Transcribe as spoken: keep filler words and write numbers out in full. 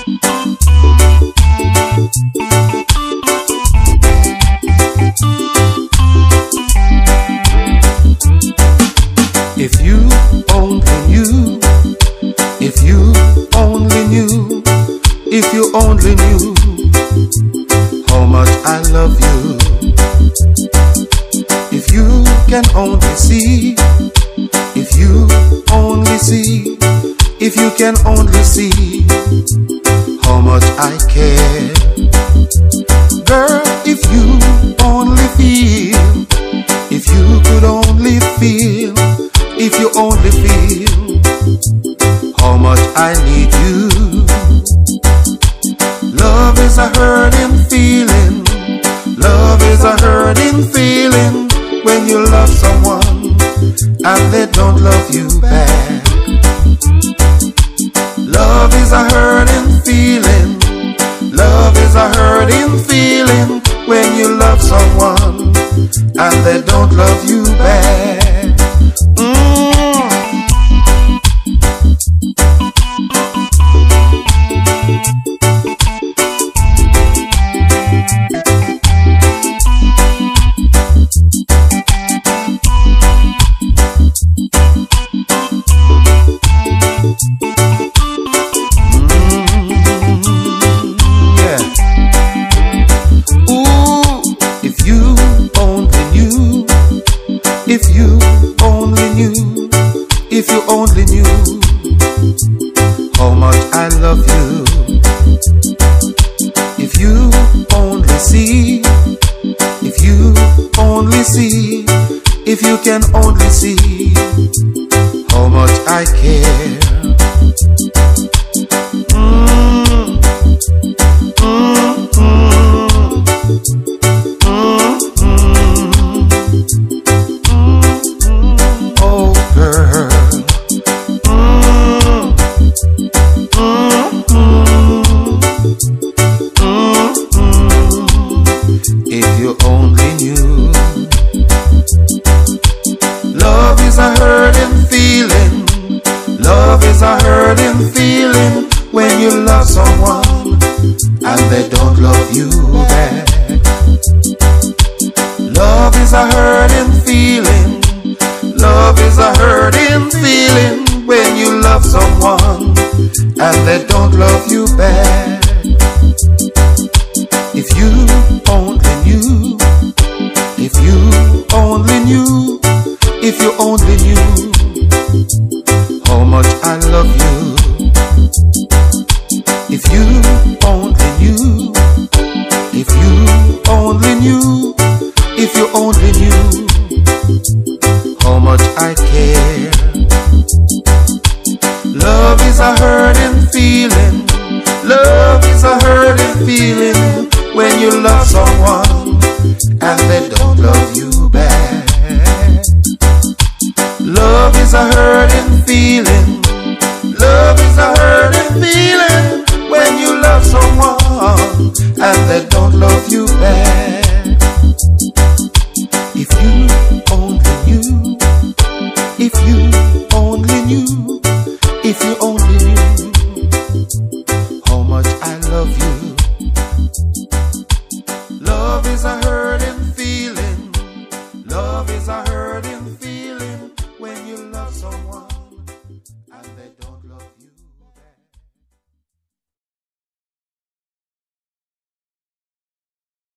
If you only knew, if you only knew, if you only knew how much I love you. If you can only see, if you only see, if you can only see how much I care. Girl, if you only feel, if you could only feel, if you only feel how much I need you. Love is a hurting feeling, love is a hurting feeling when you love someone and they don't love you back. Love is a hurting feeling, love is a hurting feeling when you love someone and they don't love you back. If you only knew, if you only knew how much I love you. If you only see, if you only see, if you can only see how much I care. Mm, mm, mm, mm, mm. Oh girl, mm, mm, mm, mm, mm. If you only knew, love is a hurting feeling, love is a hurting feeling when you love someone and they don't love you back. Love is a hurting feeling, love is a hurting feeling when you love someone and they don't love you back. If you only knew, if you only knew, if you only knew how much I love you. If you only knew, if you only knew, if you only knew how much I care. Love is a hurting feeling, love is a hurting feeling when you love someone and they don't love you back. Love is a hurting feeling, love is a hurting feeling when you love someone and they don't love you back. If you only knew, if you only knew, if you only knew how much I love you. Love is a hurt.